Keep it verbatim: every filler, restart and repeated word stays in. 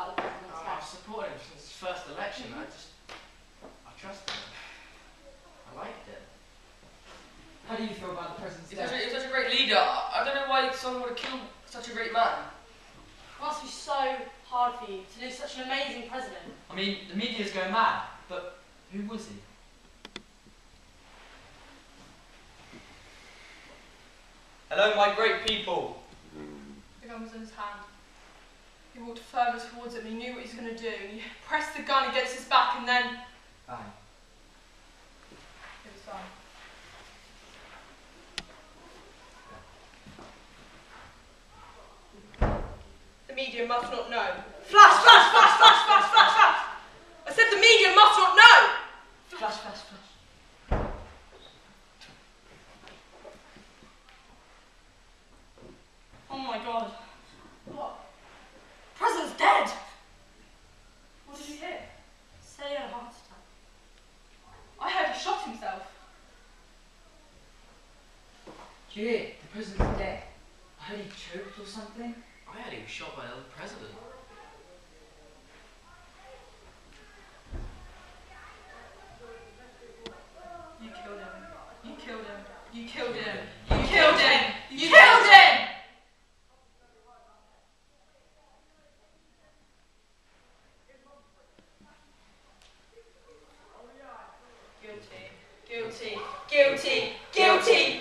by the president's Oh, death. I've supported him since his first election. I just, I trusted him. I liked it. How do you feel about the president's He was death? such a, he was such a great leader. I, I don't know why someone would have killed such a great man. It must be so hard for you to lose such an amazing president. I mean, the media's going mad, but who was he? Hello, my great people. The gun was in his hand. He walked further towards him. He knew what he was going to do. He pressed the gun against his back and then... Bang. It was done. The media must not know. Flash, flash, flash, flash, flash, flash, flash! I said the media must not know! Flash, flash, flash. Oh my god. What? The president's dead! What did you hear? Said he had a heart attack. I heard he shot himself. Do you hear? The president's dead. I heard he choked or something. I heard he was shot by another president. You killed him. You killed him. You killed him. You killed him. You killed him! Guilty. Guilty. Guilty. Guilty.